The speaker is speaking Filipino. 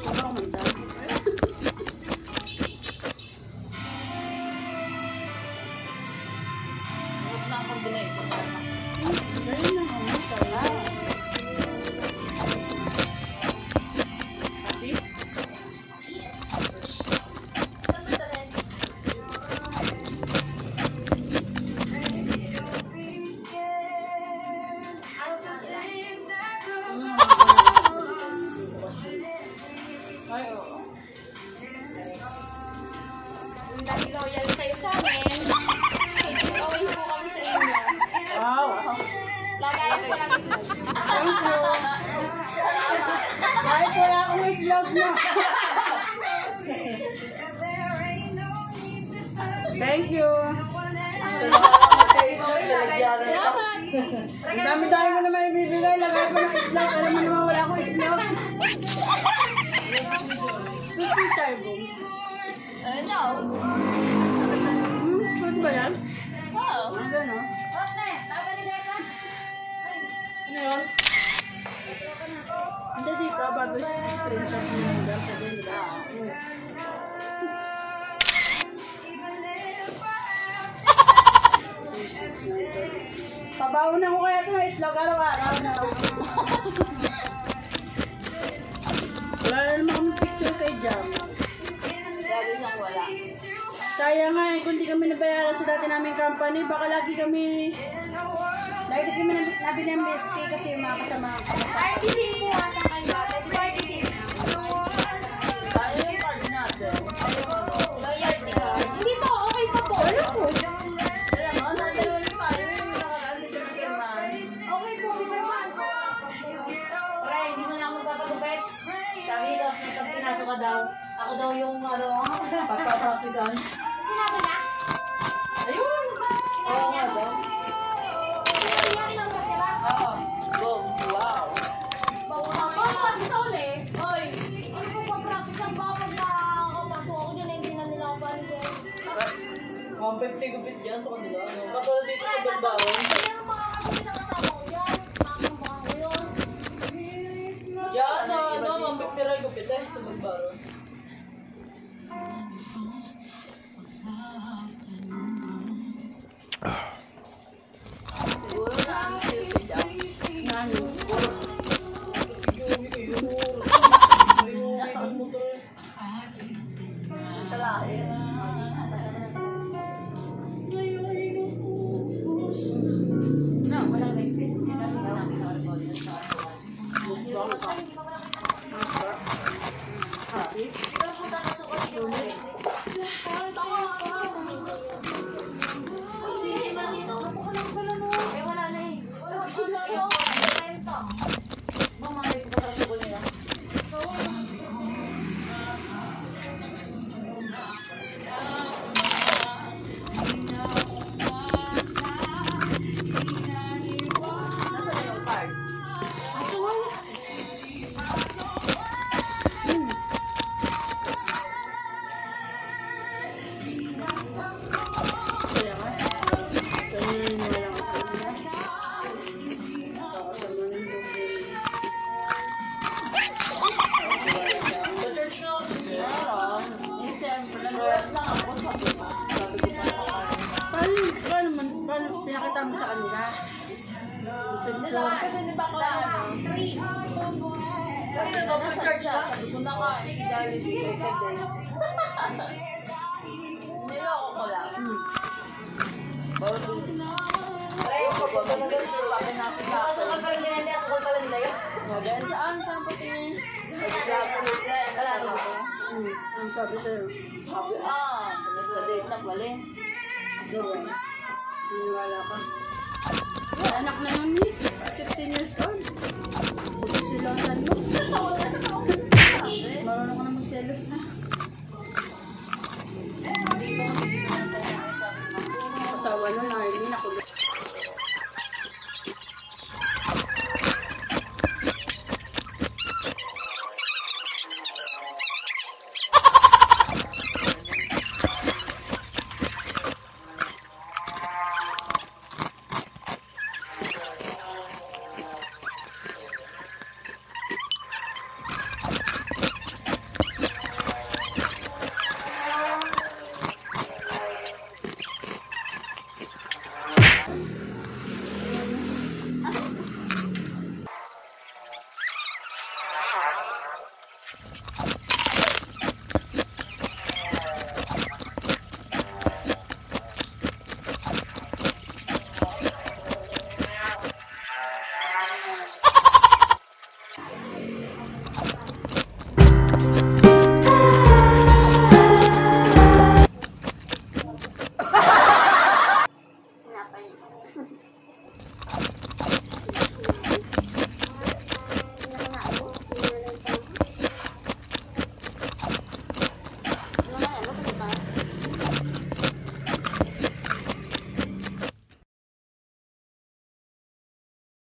Sobrang kumanta. Huwag na ang combination. Ganyan lang ako. Masarap. Kasi? Ay, oo. Dahil loyal sa'yo sa amin, i-giveaway po kami sa inyo. Wow. Lagayan po namin. Thank you. Kahit wala akong itlog na. Thank you. Ang dami-dami mo naman ibibigay. Lagay ko ng itlog. Alam mo naman wala akong itlog. Gusto tayo, boom. Ano na? Ano ba yan? Wow. Ano ba, no? Ano yun? Hindi dito, bago screenshot mo lang dyan. Pwede nila. Pabawanan ko kaya ito na itlog araw-araw na. Wala na naman kami picture kay Jam. Lagi siyang wala. Sayang nga kung di kami nabayaran sa dati naming company, baka lagi kami... Lagi kasi kami nabili ang milktea kasi yung mga kasama. Artisan po ata kayo. Artisan. Tayo yung card natin. Loyalty card. Hindi po, okay pa po. Ano po? Kaya mga nadalawa yung tayo yung nakalala sa pirman. Okay po, di ba naman? Pre, hindi mo na ako magpapagupit. Sabi nito, may pagpinaso ka daw. Ako daw yung ano. Pagpapracticean. Sinabi na? Ayun! Oo nga daw. Oo. Boom. Wow. Oo, kasi sa uli. Oy, ano po ba practice ang kapag nakakapasok ako dyan, hindi na nila ako panisin. 150 gupit dyan sa kanila. Ano? Katulad dito sa Bilbao. Hindi naman makakapit ang kasama ko yan. Makakambaka ko yun. Diyan sa ano, 150 rin gupit sa Bilbao. Siguro na ano siya si Jack. Ano? No, walang respect. Sinabi ka namin sa recording sa Happy? Pero punta na sa kasi yung rin. Hindi ba dito? Eh wala na eh. Mamahal ko pa sa suko nila. Nasaan yung card? Kaya ka? Ganyan mo lang sa kanila. Kakasama ng doble. Sa church na ako siguro. Eh, siyempre, nag-work lang ako. Sabi ko pa Paano pinakita mo sa kanila? Hindi sa akin kasi di ba ko ano? Kasi nag-open church ka. Sabi ko na ka, si Jolly, si Beckett din. Niloko ko lang. Bawal din. Ay, kapag ko nag-open sabi na si Beckett. Pasok pa rin nila, sukol pala nila yun. Dahil saan? Saan pa tingin? Wala na ako. Ang sabi sa'yo. Sabi, nagka-date na pala eh. Gawa. Niniwala ka. May anak na yun eh. 16 years old. Magsisilosan mo. Marunong ka na magselos na.